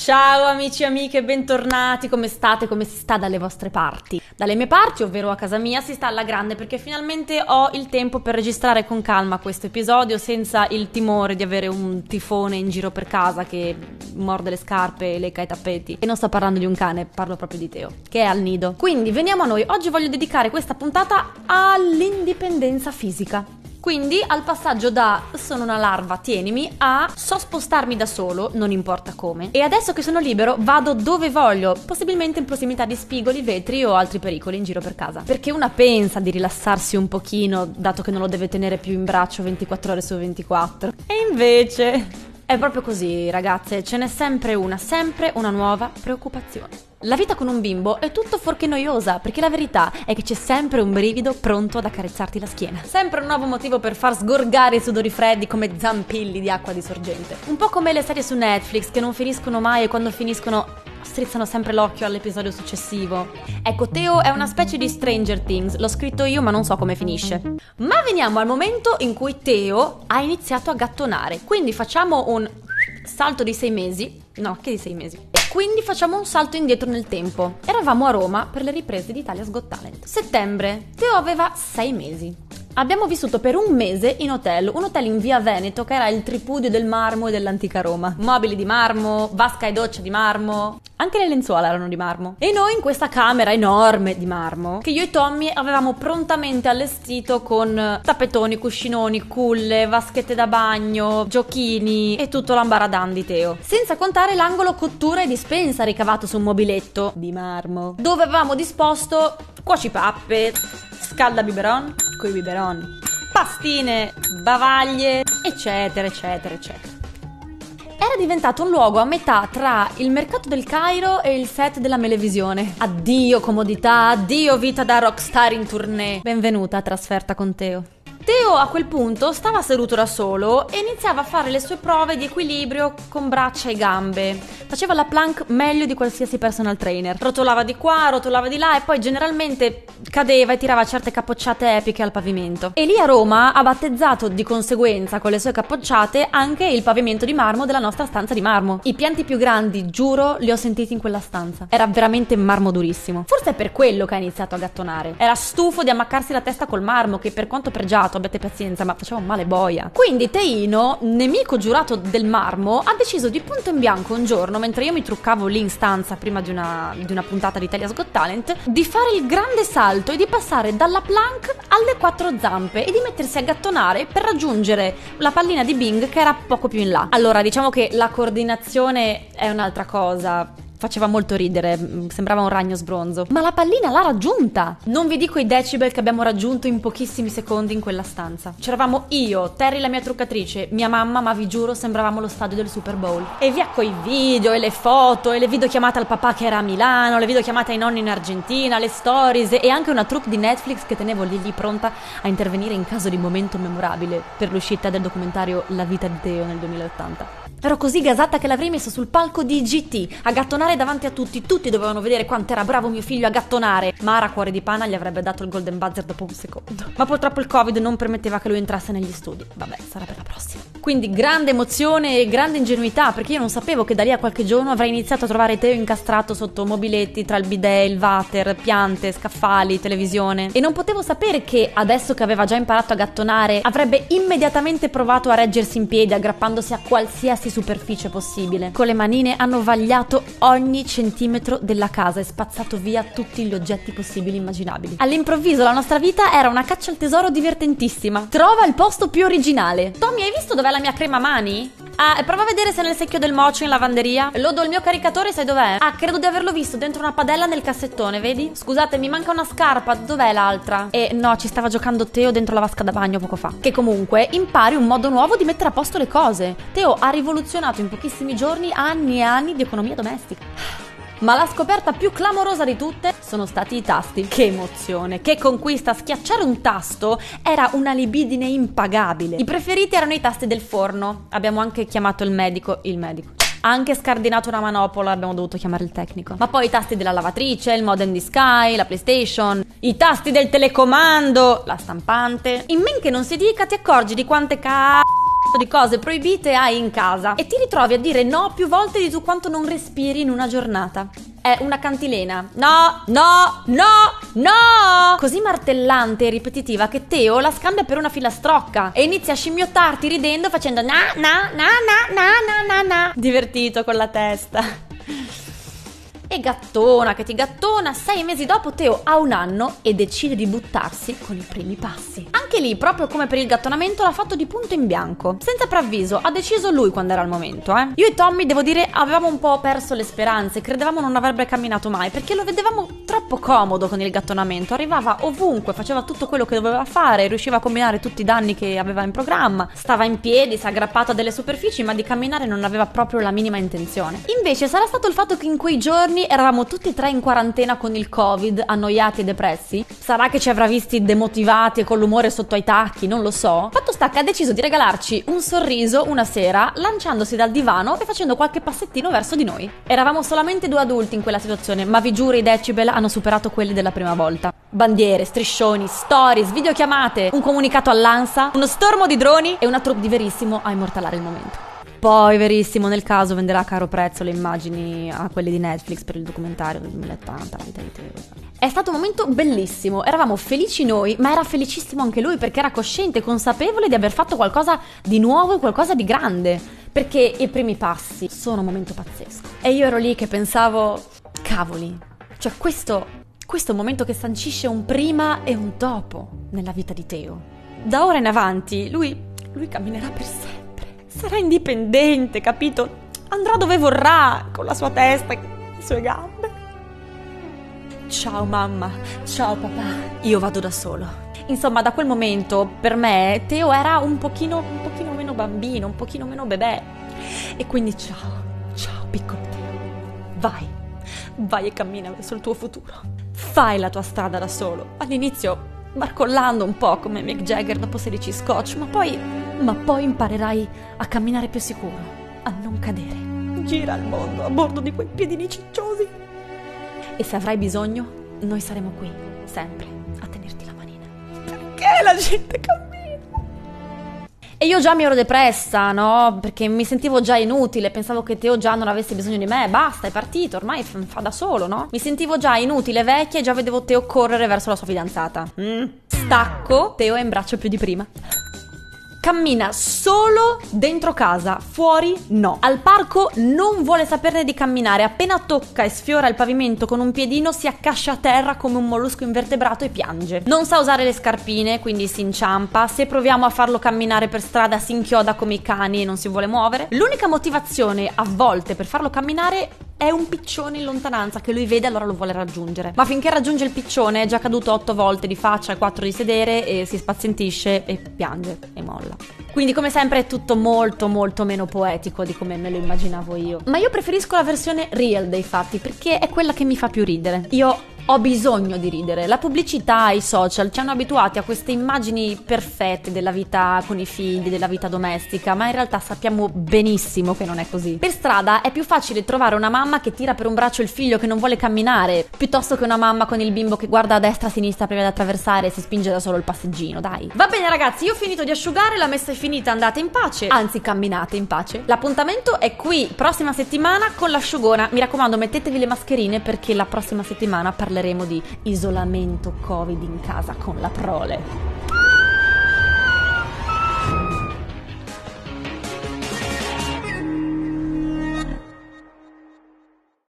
Ciao amici e amiche, bentornati, come state? Come si sta dalle vostre parti? Dalle mie parti, ovvero a casa mia, si sta alla grande perché finalmente ho il tempo per registrare con calma questo episodio senza il timore di avere un tifone in giro per casa che morde le scarpe e lecca i tappeti. E non sto parlando di un cane, parlo proprio di Teo, che è al nido. Quindi veniamo a noi, oggi voglio dedicare questa puntata all'indipendenza fisica. Quindi al passaggio da sono una larva, tienimi, a so spostarmi da solo, non importa come. E adesso che sono libero vado dove voglio, possibilmente in prossimità di spigoli, vetri o altri pericoli in giro per casa. Perché una pensa di rilassarsi un pochino, dato che non lo deve tenere più in braccio 24 ore su 24. E invece è proprio così, ragazze, ce n'è sempre una nuova preoccupazione. La vita con un bimbo è tutto fuorché noiosa, perché la verità è che c'è sempre un brivido pronto ad accarezzarti la schiena. Sempre un nuovo motivo per far sgorgare i sudori freddi come zampilli di acqua di sorgente. Un po' come le serie su Netflix che non finiscono mai e quando finiscono strizzano sempre l'occhio all'episodio successivo. Ecco, Teo è una specie di Stranger Things, l'ho scritto io ma non so come finisce. Ma veniamo al momento in cui Teo ha iniziato a gattonare, quindi facciamo un salto di 6 mesi. No, che di 6 mesi? Quindi facciamo un salto indietro nel tempo. Eravamo a Roma per le riprese di Italia's Got Talent. Settembre. Teo aveva 6 mesi. Abbiamo vissuto per un mese in hotel, un hotel in via Veneto che era il tripudio del marmo e dell'antica Roma. Mobili di marmo, vasca e doccia di marmo, anche le lenzuola erano di marmo. E noi in questa camera enorme di marmo, che io e Tommy avevamo prontamente allestito con tappetoni, cuscinoni, culle, vaschette da bagno, giochini e tutto l'ambaradan di Teo. Senza contare l'angolo cottura e dispensa ricavato su un mobiletto di marmo, dove avevamo disposto cuocipappe, scalda biberon, coi biberoni, pastine, bavaglie, eccetera, eccetera, eccetera. Era diventato un luogo a metà tra il mercato del Cairo e il set della Melevisione. Addio comodità, addio vita da rockstar in tournée. Benvenuta a Trasferta con Teo. Teo a quel punto stava seduto da solo e iniziava a fare le sue prove di equilibrio con braccia e gambe. Faceva la plank meglio di qualsiasi personal trainer. Rotolava di qua, rotolava di là e poi generalmente cadeva e tirava certe capocciate epiche al pavimento. E lì a Roma ha battezzato di conseguenza con le sue capocciate anche il pavimento di marmo della nostra stanza di marmo. I pianti più grandi, giuro, li ho sentiti in quella stanza. Era veramente marmo durissimo. Forse è per quello che ha iniziato a gattonare. Era stufo di ammaccarsi la testa col marmo che per quanto pregiato, abbiate pazienza, ma faceva un male boia. Quindi Teino, nemico giurato del marmo, ha deciso di punto in bianco un giorno, mentre io mi truccavo lì in stanza prima di una puntata di Italia's Got Talent, di fare il grande salto e di passare dalla plank alle 4 zampe e di mettersi a gattonare per raggiungere la pallina di Bing che era poco più in là. Allora, diciamo che la coordinazione è un'altra cosa. Faceva molto ridere, sembrava un ragno sbronzo. Ma la pallina l'ha raggiunta! Non vi dico i decibel che abbiamo raggiunto in pochissimi secondi in quella stanza. C'eravamo io, Terry la mia truccatrice, mia mamma, ma vi giuro sembravamo lo stadio del Super Bowl. E via coi video e le foto e le videochiamate al papà che era a Milano, le videochiamate ai nonni in Argentina, le stories e anche una troupe di Netflix che tenevo lì pronta a intervenire in caso di momento memorabile per l'uscita del documentario La vita di Teo nel 2080. Ero così gasata che l'avrei messo sul palco di GT a gattonare davanti a tutti dovevano vedere quanto era bravo mio figlio a gattonare. Mara, cuore di pana, gli avrebbe dato il golden buzzer dopo un secondo. Ma purtroppo il Covid non permetteva che lui entrasse negli studi. Vabbè, sarà per la prossima. Quindi grande emozione e grande ingenuità, perché io non sapevo che da lì a qualche giorno avrei iniziato a trovare Teo incastrato sotto mobiletti tra il bidet, il water, piante, scaffali, televisione. E non potevo sapere che, adesso che aveva già imparato a gattonare, avrebbe immediatamente provato a reggersi in piedi aggrappandosi a qualsiasi superficie possibile. Con le manine hanno vagliato ogni centimetro della casa e spazzato via tutti gli oggetti possibili e immaginabili. All'improvviso la nostra vita era una caccia al tesoro divertentissima. Trova il posto più originale. Tommy, hai visto dov'è la mia crema mani? Ah, prova a vedere se è nel secchio del mocio in lavanderia. Lodo il mio caricatore, sai dov'è? Ah, credo di averlo visto dentro una padella nel cassettone, vedi? Scusate, mi manca una scarpa, dov'è l'altra? E no, ci stava giocando Teo dentro la vasca da bagno poco fa. Che comunque impari un modo nuovo di mettere a posto le cose. Teo ha rivoluzionato in pochissimi giorni anni e anni di economia domestica. Ma la scoperta più clamorosa di tutte sono stati i tasti. Che emozione, che conquista! Schiacciare un tasto era una libidine impagabile. I preferiti erano i tasti del forno. Abbiamo anche chiamato il medico. Ha anche scardinato una manopola, abbiamo dovuto chiamare il tecnico. Ma poi i tasti della lavatrice, il modem di Sky, la PlayStation, i tasti del telecomando, la stampante. In men che non si dica ti accorgi di quante di cose proibite hai in casa e ti ritrovi a dire no più volte di tu quanto non respiri in una giornata. È una cantilena. No, no, no, no! Così martellante e ripetitiva che Teo la scambia per una filastrocca e inizia a scimmiottarti ridendo facendo na na na na na na na, divertito con la testa. E gattona che ti gattona, 6 mesi dopo Teo ha 1 anno e decide di buttarsi con i primi passi. Anche lì, proprio come per il gattonamento, l'ha fatto di punto in bianco, senza preavviso, ha deciso lui quando era il momento, Io e Tommy, devo dire, avevamo un po' perso le speranze, credevamo non avrebbe camminato mai, perché lo vedevamo troppo comodo con il gattonamento, arrivava ovunque, faceva tutto quello che doveva fare, riusciva a combinare tutti i danni che aveva in programma, stava in piedi, si aggrappato a delle superfici, ma di camminare non aveva proprio la minima intenzione. Invece sarà stato il fatto che in quei giorni eravamo tutti e 3 in quarantena con il Covid, annoiati e depressi? Sarà che ci avrà visti demotivati e con l'umore sotto ai tacchi, non lo so. Fatto sta che ha deciso di regalarci un sorriso una sera, lanciandosi dal divano e facendo qualche passettino verso di noi. Eravamo solamente 2 adulti in quella situazione, ma vi giuro i decibel hanno superato quelli della prima volta. Bandiere, striscioni, stories, videochiamate, un comunicato all'ANSA, uno stormo di droni e una troupe di Verissimo a immortalare il momento. Poi Verissimo nel caso venderà a caro prezzo le immagini a quelli di Netflix per il documentario del 2080, la vita di Teo. È stato un momento bellissimo, eravamo felici noi, ma era felicissimo anche lui perché era cosciente e consapevole di aver fatto qualcosa di nuovo e qualcosa di grande. Perché i primi passi sono un momento pazzesco. E io ero lì che pensavo, cavoli, cioè questo è un momento che sancisce un prima e un dopo nella vita di Teo. Da ora in avanti lui camminerà per sempre. Sarà indipendente, capito? Andrà dove vorrà, con la sua testa e le sue gambe. Ciao mamma, ciao papà, io vado da solo. Insomma, da quel momento, per me, Teo era un pochino meno bambino, un pochino meno bebè. E quindi ciao piccolo Teo. Vai e cammina verso il tuo futuro. Fai la tua strada da solo. All'inizio barcollando un po' come Mick Jagger dopo 16 scotch, ma poi imparerai a camminare più sicuro, a non cadere. Gira il mondo a bordo di quei piedini cicciosi. E se avrai bisogno, noi saremo qui, sempre, a tenerti la manina. Perché la gente cammina? E io già mi ero depressa, no? Perché mi sentivo già inutile, pensavo che Teo già non avesse bisogno di me, basta, è partito, ormai fa da solo, no? Mi sentivo già inutile, vecchia, e già vedevo Teo correre verso la sua fidanzata. Stacco, Teo è in braccio più di prima. Cammina solo dentro casa, fuori no. Al parco non vuole saperne di camminare, appena tocca e sfiora il pavimento con un piedino si accascia a terra come un mollusco invertebrato e piange. Non sa usare le scarpine, quindi si inciampa, se proviamo a farlo camminare per strada si inchioda come i cani e non si vuole muovere. L'unica motivazione a volte per farlo camminare è un piccione in lontananza che lui vede, allora lo vuole raggiungere. Ma finché raggiunge il piccione è già caduto 8 volte di faccia e 4 di sedere e si spazientisce e piange e molla. Quindi come sempre è tutto molto meno poetico di come me lo immaginavo io. Ma io preferisco la versione real dei fatti perché è quella che mi fa più ridere. Io ho bisogno di ridere. La pubblicità e i social ci hanno abituati a queste immagini perfette della vita con i figli, della vita domestica, ma in realtà sappiamo benissimo che non è così. Per strada è più facile trovare una mamma che tira per un braccio il figlio che non vuole camminare, piuttosto che una mamma con il bimbo che guarda a destra e a sinistra prima di attraversare e si spinge da solo il passeggino, dai. Va bene ragazzi, io ho finito di asciugare, la messa è finita, andate in pace, anzi camminate in pace. L'appuntamento è qui, prossima settimana con l'asciugona. Mi raccomando, mettetevi le mascherine perché la prossima settimana parleremo di isolamento Covid in casa con la prole.